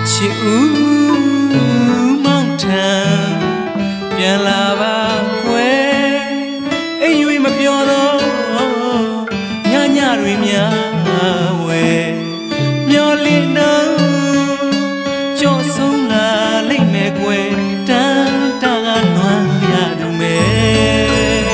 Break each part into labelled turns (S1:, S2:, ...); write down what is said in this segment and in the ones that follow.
S1: chịu mong thầmပြန်လာပါခွဲအိမ်ရွေးမပြောတော့ညညတွေများဝဲမျောလင်းတော့ကြော့ဆုံးလာလိမ့်မယ်ကွယ်တန်းတာကနွမ်းရသူမယ်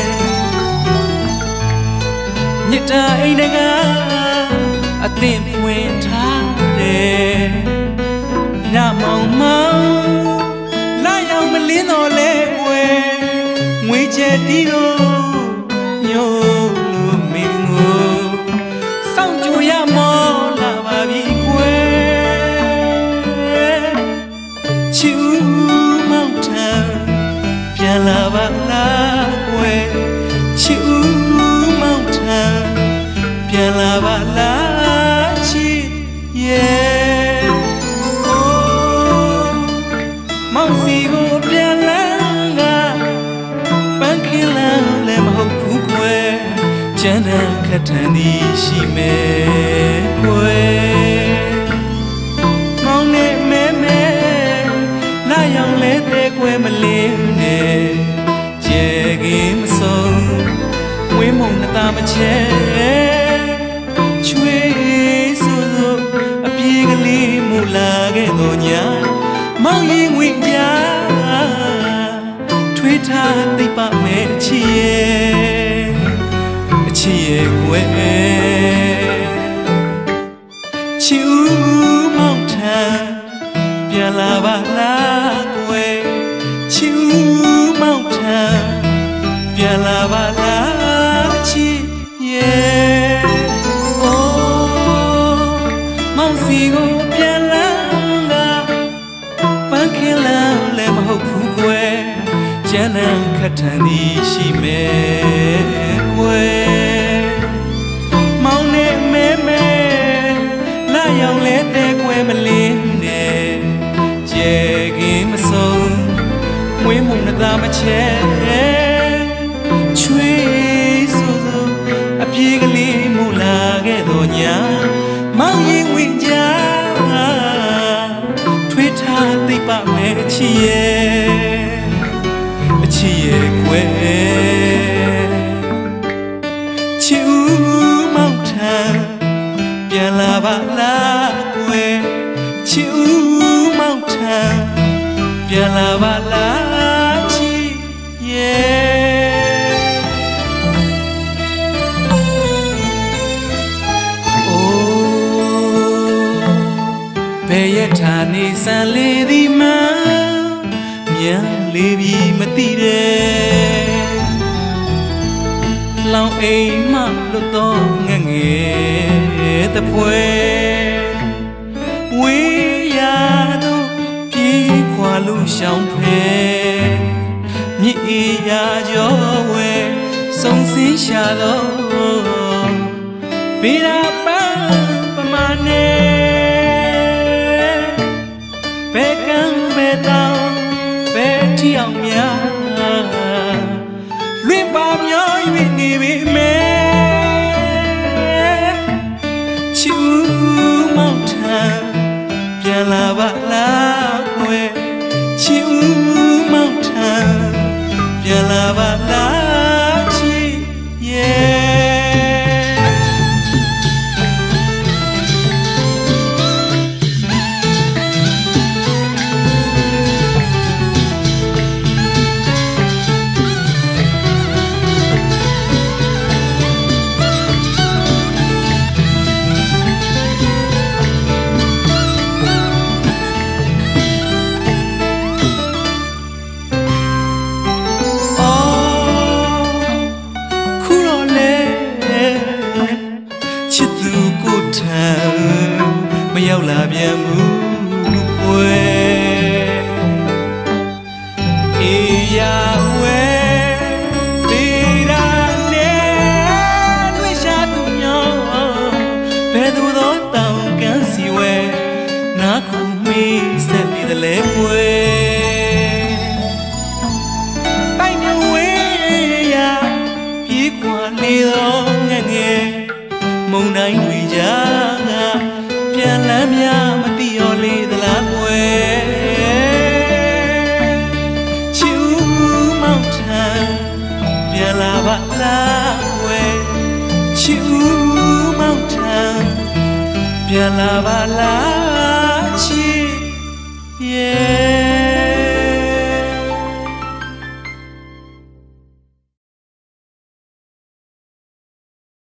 S1: မြစ်တာအိမ်တကအသင့်ဖွင့်ထားတယ်ညမောင်မောင်လာရောက်မလင်းတော့လဲကွယ်ငွေချက်တီးတော့ညို့မင်းကိုစောင့်ကြရမောလာပါပြီကွယ်ချူမောင်ထံပြန်လာပါလားကွယ်ချူမောင်ထံပြန်လာပါလားချစ်ရဲ့မောင်စီကိုပြန်လာငါပန်းခင်လန်းလည်းမဟုတ်ဘူးကွယ်ကျန်တဲ့ခက်ထန်သည်ရှိမယ်ကွယ်မောင်နဲ့မဲမဲလာရောက်လဲတဲ့ကွယ်မလင်းနဲ့ကျဲခင်မဆုံးဝင်းမုံနှသားမချဲချွေးဆိုဆိုအပြေးကလေးမူလာခဲ့တော့ညာမောင်ရင်ဝင်ကြထွေးထားသိပ်ပါမယ်အချစ်ရဲ့ကွယ်ချီဦးမောင်ထံပြန်လာပါလားကွယ်ချီဦးမောင်ထံပြန်လာပါလားချစ်ရဲ့အိုးမောင်စီကိုပြန်လာငါပန်းခင်လန်းလည်းမဟုတ်ဘူးကွယ်ကျန်တဲ့ခက်ထန်သည်ရှိမယ်ကွယ်မောင်နဲ့မဲမဲလာရောက်လဲတဲ့ကွယ်မလင်းနဲ့ကျဲခင်မဆုံးမွေးမှုနှသားမချဲချွေးဆိုဆိုအပြေးကလေးမူလာခဲ့တော့ညာမောင်ရင်ဝင်ကြထွေးထားသိပ်ပါမယ်အချစ်ရဲ့ကွယ်ချီဦးမောင်ထံပြန်လာပါလားကွယ်ချီဦးမောင်ထံပြန်လာပါလားချစ်ရဲ့အိုးဘယ်ရထားနေစံလေးဒီမှာမြန်လေးပြီးမသိတဲ့လောင်အိမ်မှလွတ်တော့ငငယ်တပွဲဝေးရတော့ပြေးခွာလို့ရှောင်ဖဲမြစ်အေးရာကြောဝဲစုံစင်းရှာတော့ဘေးရာပန်းပမာနဲ့ဘဲကံဘဲတောင်ဘဲထီအောင်များလွင်ပါမျော၍နေပေမဲ့ချူမောင်ထံပြန်လာပါလားကွယ်ချူမောင်ထံပြန်လာပါလားချစ်ရဲ့မရောက်လာပြန်ဘူးကွယ်အေးရဝဲပေရာနဲ့တွေ့ရှာသူမျိုးဘယ်သူသောတောင်ကန်းစီဝဲနားခုမေးဆက်နေတယ်လဲကွယ်တိုင်းမျိုးဝဲရပြေးခွာနေတော့ငငယ်မုန်တိုင်းတွေကြားပြန်လမ်းများမသိရောလေသလားကွယ်ပြန်လာပါလား